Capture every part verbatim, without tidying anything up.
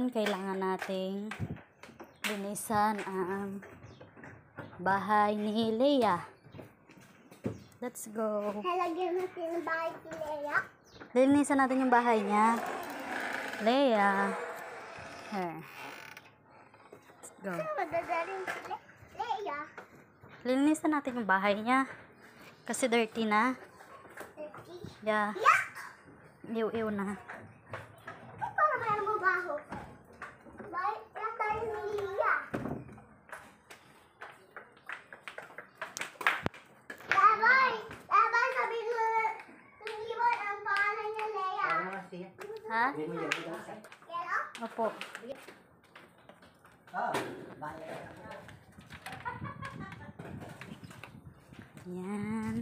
Ngayon, kailangan nating linisan ang bahay ni Leia. Let's go. Halagyan natin ang bahay ni Leia. Linisan natin yung bahay niya. Leia. Here. Let's go. Ano madadaling si Le Leia? Linisan natin yung bahay niya. Kasi dirty na. Dirty? Yeah. Yeah! Iw-iw na. Ay, para mayroong mabaho. Bahay, yan tayo ni Leia. Babay! Babay, sabi ko, tumibot ang pangalan niya Leia. Ha? Kero? Opo. Yan.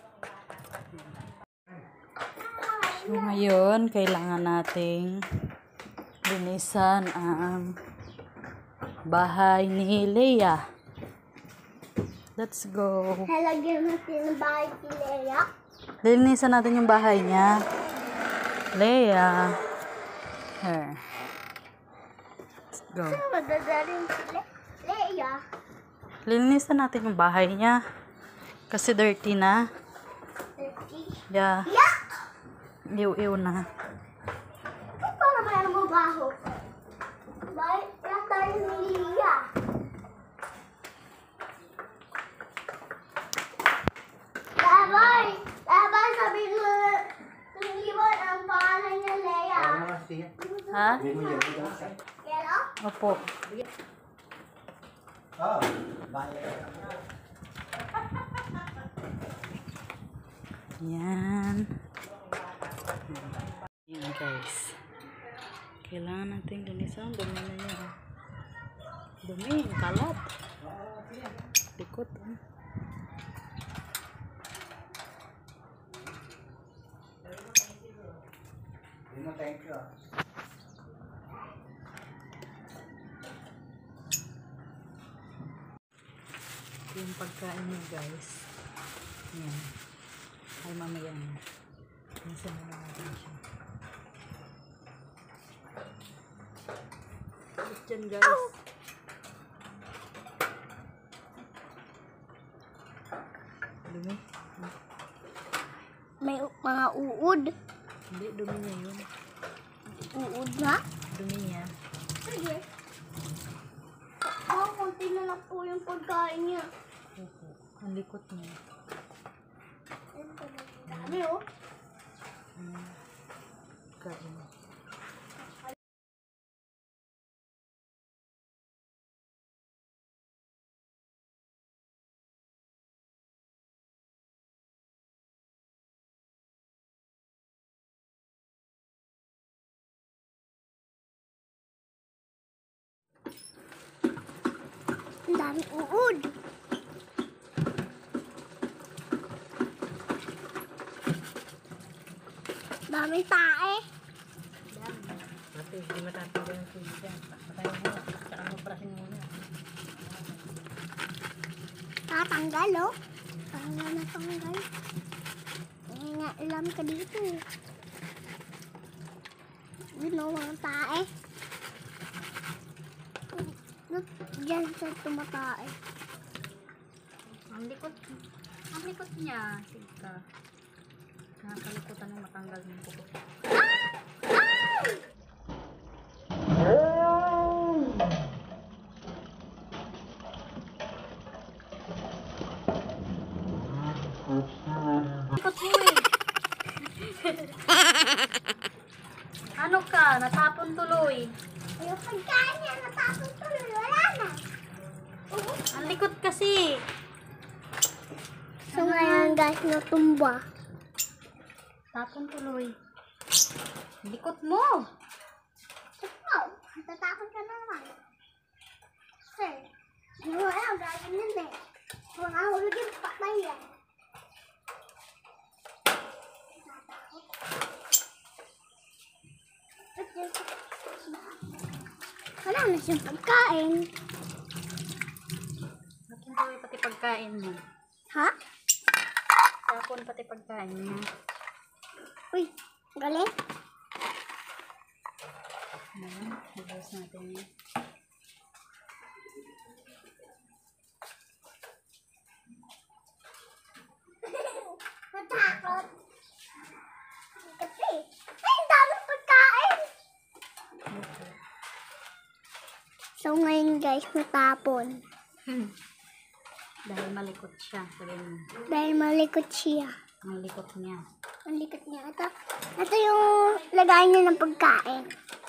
So, ngayon, kailangan nating linisan ang bahay ni Leia. Let's go. Halagyan natin ang bahay ni Leia. Linisan natin yung bahay niya. Leia. Here. Let's go. Ano madadaling si Le Leia? Linisan natin yung bahay niya. Kasi dirty na. Dirty? Yeah. Yeah! Iw-iw na. Ay, para mayroong mabaho. Bahay, yan tayo ni Leia. Babay! Babay, sabi ko, tumibot ang pangalan niya Leia. Ha? Kero? Opo. Yan. Yan guys. Kailangan natin linisan. Dumi na yan. Dumi. Kalat. Likot. Eh. Thank you. Yung pagkain niya guys. Yan. Ay mamaya na. Minsan na natin siya. Tapos dyan guys. Dumi? May mga uod. Hindi, dumi niya yun. Uod na? Dumi niya. Sige. Oh, konti na lang po yung pagkain niya. Opo. Ang likot niya. Dami oh. Hmm. Kain. Ang dami uod. Daming tae. Pati, hindi matatanggal yung tubig yan. Patayin mo na. Saka mo prasin muna. Tatanggal oh. Tanggal na tanggal. Eh nga, ilam ka dito eh. Yun oh, mga tae. Look, dyan sa tumatae. Ang likot. Ang likot niya. Sika. Nakakalikutan ng matanggal ng kuko. Likot mo eh. Ano ka? Natapon tuloy. Yung pagkain niya, natapos tuloy. Wala na. Oo. Ang likot kasi. So ngayon guys, natumba. Tapon tuloy. Likot mo. Oh, natatakot ka naman. Sir, ano mo alam, gagawin yun eh. Kung nahulog yung patay yan. Natatakot. Wala na siyang pagkain. Tapon tuloy pati pagkain mo. Ha? Tapon pati pagkain niya. Uy, galing. Ayan, i-close natin yun. Natakot. Kasi, ay, ang daming pagkain. Okay. So, ngayon guys, matapon. Hmm. Dahil malikot siya. Sabihin mo. Dahil malikot siya. Ang likot niya. Ang likot niya. Ito, ito yung lagay niya ng pagkain.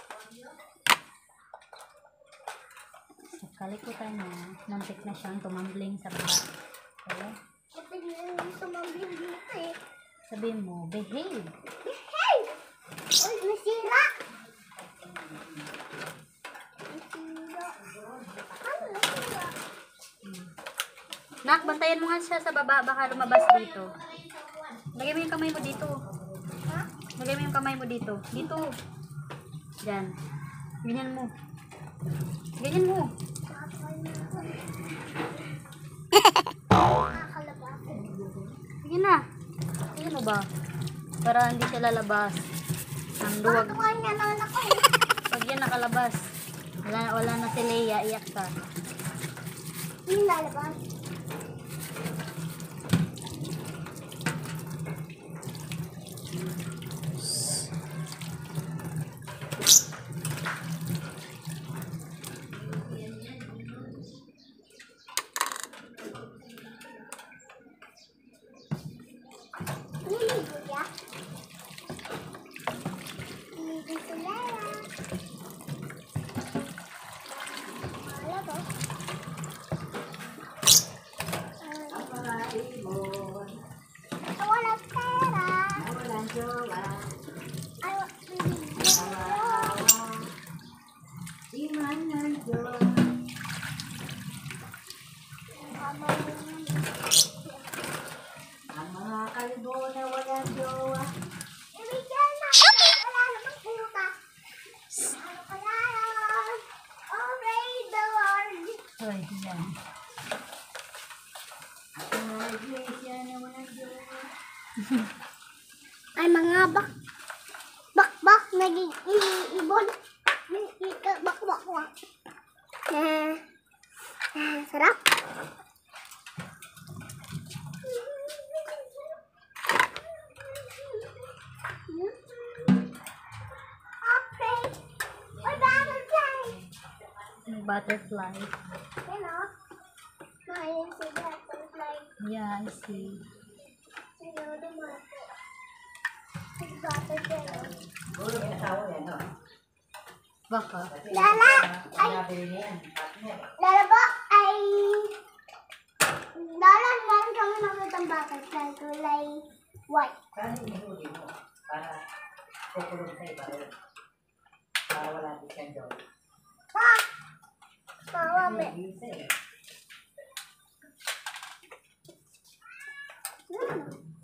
Sa kalikutan niya, muntik na siyang tumambling sa baba. Okay? Ito yung tumambling dito eh. Sabihin mo, behave. Hey! Uy, nasira! Nasira. Ano nasira? Nak, bantayan mo nga siya sa baba. Baka lumabas dito. Lagay mo yung kamay mo dito. Ha? Lagay mo yung kamay mo dito. Dito. Diyan. Ganyan mo. Ganyan mo. Nakakalabas. Sige na. Ganyan mo ba? Para hindi siya lalabas. Ang duwag. Patukan niya naman ako eh. Pag yan nakalabas, wala, wala na si Leia, iyak ka. Hindi lalabas. Niligo niya. Niligo si Leia. Malabas. Ah, walang pera. Ay, Ang mga kalbo na walang jowa. ibigyan na. Wala namang puta. Ano kaya yun? Obey the Lord. Hoy, yan. Ang mga iglesia na walang jowa. Ay, mga bak bak bak naging ibon. Bak bak bak. Eh, eh, sarap. Okay. Ay, butterfly. Yung butterfly. You know, mahilig si butterfly. Yeah, I see. You know, the market. Si butterfly. Puro may asawa yan, no? Baka. Lala! Ay, Nabili niya yan. Partner. Lala po ay... Lala, meron kami nakitang butterfly kulay white. Saan yung ihuli mo? Para kukulong sa iba rin. Para wala din siyang jowa. Pa! Mawami. Isa eh. Hmm.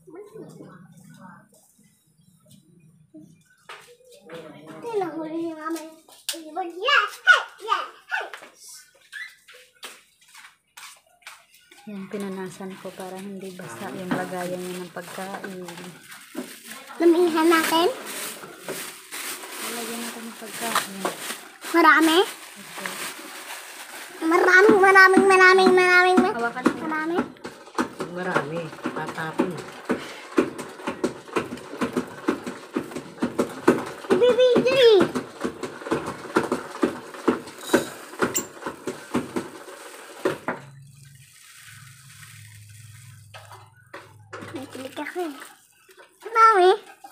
Tinahuli ni mama yung ibon. Yes! Hey! Yeah! Hey! Yan, pinunasan ko para hindi basa yung lagayan niya ng pagkain. Lumihan natin. Lagyan natin ng pagkain. Marami. Okay. Maraming, maraming, maraming, maraming, ma- Hawakan mo. marami. Marami. Tatapon. Bibidri. Nakilig ako eh. Marami.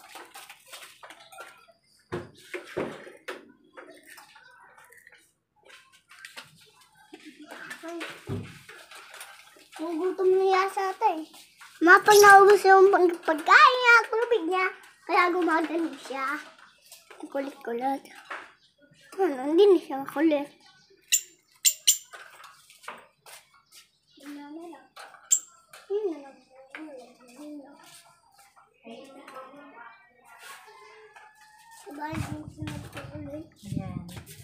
Nagutom na yasa ata eh. Mapag naubos yung pag- pagkain niya, tubig niya. Kaya gumagano siya. Ang kulit-kulit. Ano, hindi na siya makulit. Yun na lang. Yun na lang. Yun na lang. Sabay din siya nagkukulit. Yan.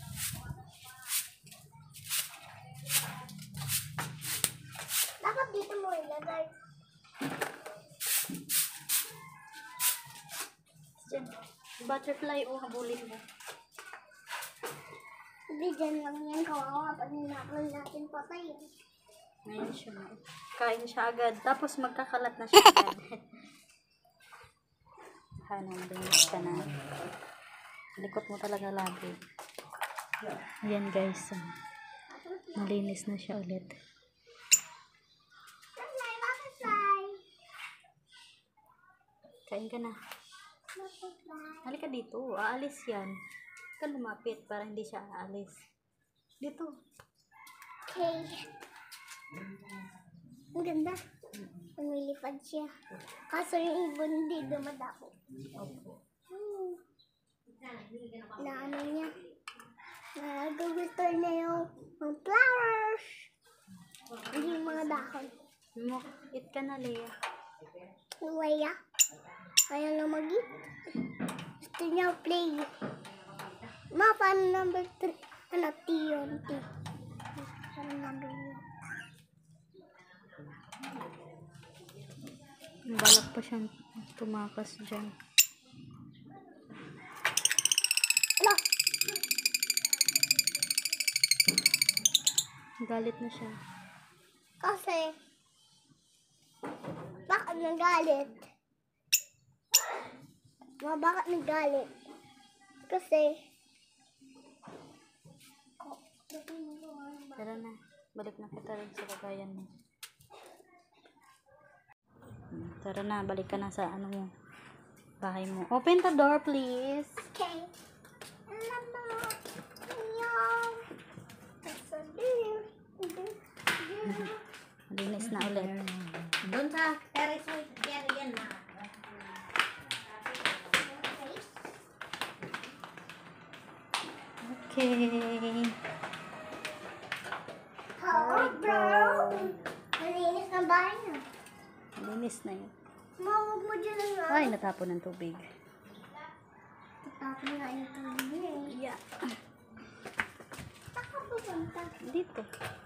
Dapat dito mo ilagay. Diyan. Butterfly o habulin mo. Hindi, dyan lang yan. Kawawa pag ninapon natin patay. Ngayon siya. Kain siya agad. Tapos magkakalat na siya agad. Hanang, linis ka na. Likot mo talaga lagi. Ayan guys. ah. Malinis na siya ulit. Butterfly, butterfly. Kain ka na. Butterfly. Halika dito. Aalis yan. Ka lumapit para hindi siya aalis. Dito. Okay. Ang ganda. Lumilipad siya. Kaso yung ibon hindi dumadako. Opo. Hmm. Na ano niya. Nag-return na yung, yung flowers. Hindi yung mga dahon. Mo, eat ka na, Leia. Luwaya. Ayaw na mag-eat. Gusto niya play. Ma, paano number three? Ano, T yun, T. Paano number one? Balak pa siyang tumakas dyan. Ano? Galit na siya. Kasi, bakit nagalit? Ma, bakit nagalit? Kasi, Tara na. Balik na kita rin sa lagayan mo. Hmm, Tara na. Balik ka na sa ano mo. Bahay mo. Open the door, please. okay. Alam mo, ayaw. Nasa dear. Malinis na ulit. Doon sa terrace mo, yan, yan na. Okay. Hello, bro. Malinis na bahay na. Malinis na yun. Mawag mo dyan ang Ay, natapon ng tubig. Tapos na yung tubig. Yeah. Saan ka pupunta? Dito.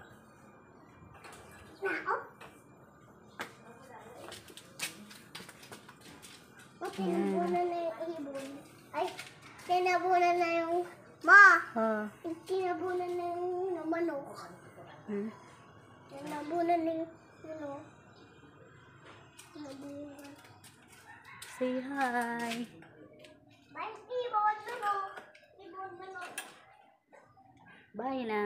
Nao? O, tinabunan na yung ibon. Ay, tinabunan na yung... Ma! Ah. Tinabunan na yung manok. Hmm? Tinabunan na yung... Ano? Tinabunan. Say hi. Bye, ibon, manok. Ibon, manok. Bye na.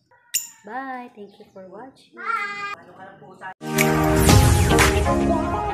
Bye. Thank you for watching. Bye! Ano ka lang po sa